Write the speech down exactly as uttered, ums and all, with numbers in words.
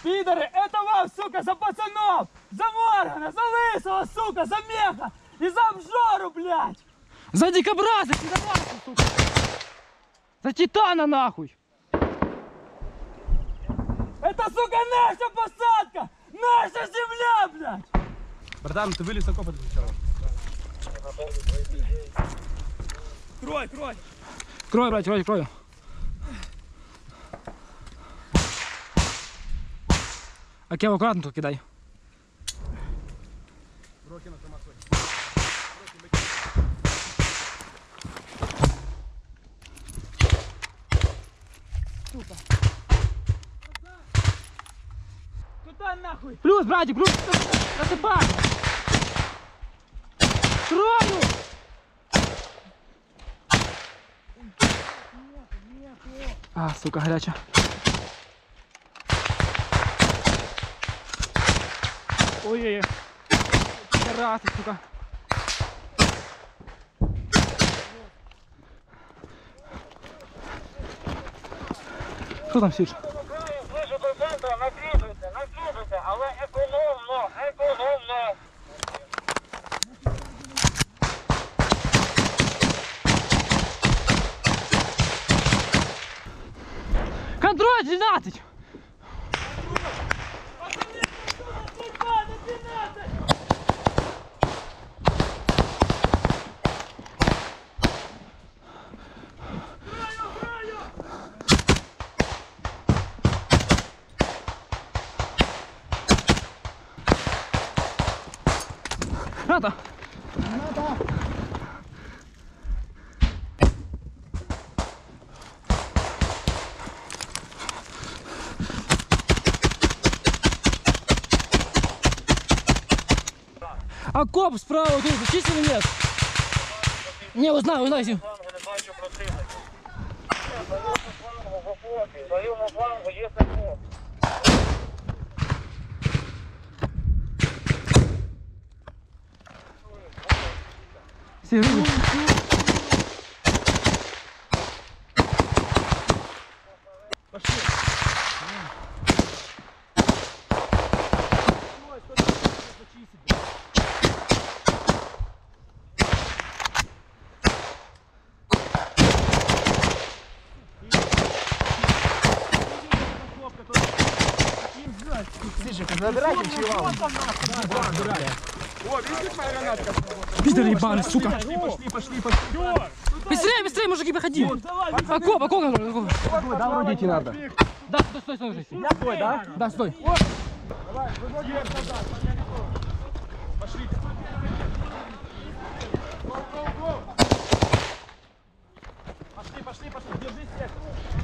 Пидоры, это вам, сука, за пацанов! За Моргана, за Лысого, сука, за Меха и за обжору, блядь! За дикобраза, пидораса, сука! За Титана, нахуй! Это, сука, наша посадка! Наша земля, блядь! Братан, ты вылез окопа сначала. Крой, крой! Крой, брать, крой, крой. А кево аккуратно тут кидай. Руки на самосой. Сука! Туда нахуй! Плюс, братик, плюс! Насыпай! Крою! А, сука, горячая. Ой-ой-ой. Террасы, сука. Що там сидиш? Ближче до центру, накидуйте, накидуйте, але економно, економно. Контроль двенадцать! Надо! Надо! А коп справа тут зачистил или нет? Не, узнай, узнай. Не бачу противника. Заливну флангу в окопі, заливну флангу є окоп. Сижу. Пошли. Забирайте чего? О, видишь моя гранатка? Пидор ебаный, сука. Пошли, пошли, пошли, пошли. Быстрее, быстрее, мужики, проходи. Окоп, окоп, окоп. Да, врудите надо. Да, стой, стой, стой, стой. Я твой, да? Да, стой. Давай, выводи солдат, пошли. Пошли, пошли, пошли, держись всех.